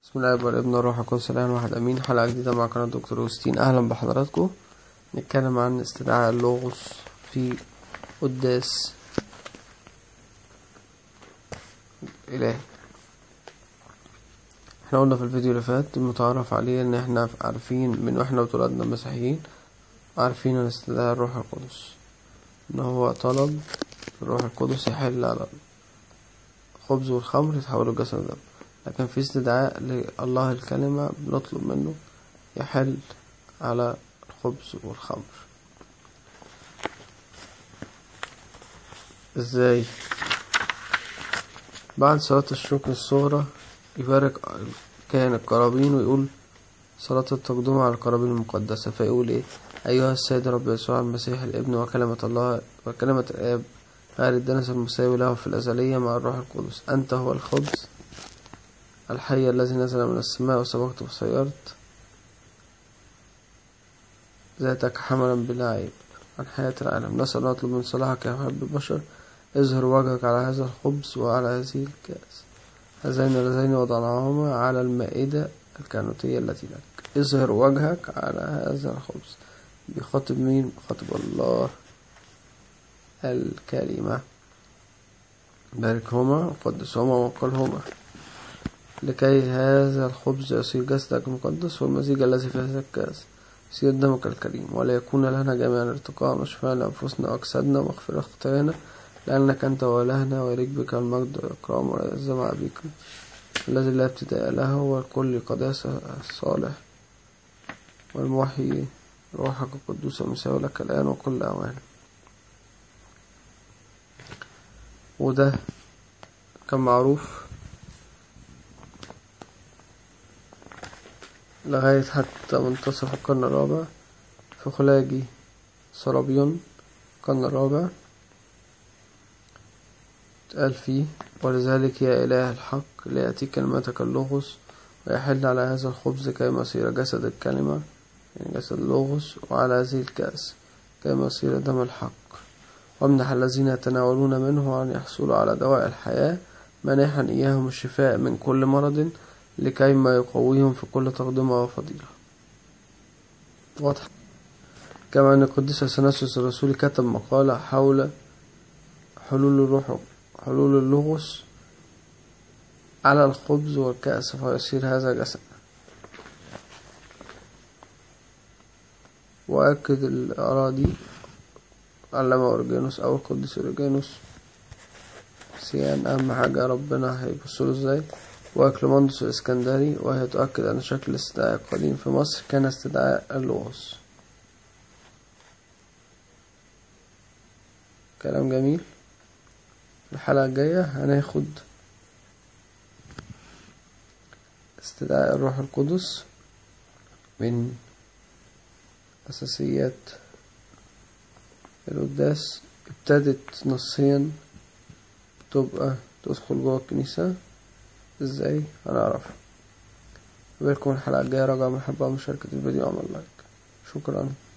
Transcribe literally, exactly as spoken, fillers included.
بسم الله والابن والروح القدس الآن واحد أمين. حلقة جديدة مع قناة دكتور أوغسطين. أهلا بحضراتكم. نتكلم عن استدعاء اللوغوس في قداس إلهي. احنا قلنا في الفيديو اللي فات المتعارف عليه ان احنا عارفين من واحنا وتولدنا مسيحيين، عارفين ان استدعاء الروح القدس ان هو طلب الروح القدس يحل على الخبز والخمر يتحولوا جسد ودم، لكن في استدعاء لله الكلمة بنطلب منه يحل على الخبز والخمر. ازاي؟ بعد صلاة الشكر الصغرى يبارك كاهن القرابين ويقول صلاة التقدمة على القرابين المقدسة، فيقول ايه: أيها السيد رب يسوع المسيح الابن وكلمة الله وكلمة الآب غير الدنس المساوي له في الأزلية مع الروح القدس، أنت هو الخبز الحي الذي نزل من السماء وسبقت وسيرت ذاتك حملا بلا عيب عن حياة العالم. نسأل نطلب من صلاحك يا محب البشر، اظهر وجهك على هذا الخبز وعلى هذه الكأس، هذين اللذين وضعناهما على المائدة الكهنوتية التي لك. اظهر وجهك على هذا الخبز. بيخاطب مين؟ بيخاطب الله الكلمة. باركهما وقدسهما وقلهما لكي هذا الخبز يصير جسدك المقدس والمزيج الذي في هذا الكأس يصير دمك الكريم، ولا يكون لنا جميعا ارتقاء وشفاء لأنفسنا وأجسادنا ومغفرة خطايانا، لأنك أنت وإلهنا ويليق بك المجد والإكرام والعزة مع أبيك الذي لا ابتداء له والكل قداسة الصالح والمحيي روحك القدوس المساوي لك الآن وكل أوان. وده كان معروف لغاية حتى منتصف القرن الرابع في خلاجي صلابيون القرن الرابع قال فيه: ولذلك يا إله الحق ليأتي كلمتك اللوغوس ويحل على هذا الخبز كيما يصير جسد الكلمة يعني جسد اللوغوس، وعلى هذه الكأس كيما يصير دم الحق، وامنح الذين يتناولون منه أن يحصلوا على دواء الحياة منحا إياهم الشفاء من كل مرض لكي ما يقويهم في كل تقدمة وفضيلة. واضح. كما أن القديس اثناسيوس الرسولي كتب مقالة حول حلول الروح حلول اللوغوس على الخبز والكأس فيصير هذا جسد. وأكد الآراء دي علامة أورجانوس أو القديس أورجانوس سيان. أهم حاجة ربنا هيبصله ازاي. وأكليماندوس الإسكندري، وهي تؤكد أن شكل الاستدعاء القديم في مصر كان استدعاء اللوغوس. كلام جميل. الحلقة الجاية هناخد استدعاء الروح القدس من أساسيات القداس، ابتدت نصيا تبقى تدخل جوه الكنيسة ازاي هنعرفها. بكم الحلقة الجاية. رجاء محبة ومشاركة الفيديو وعمل لايك. شكرا.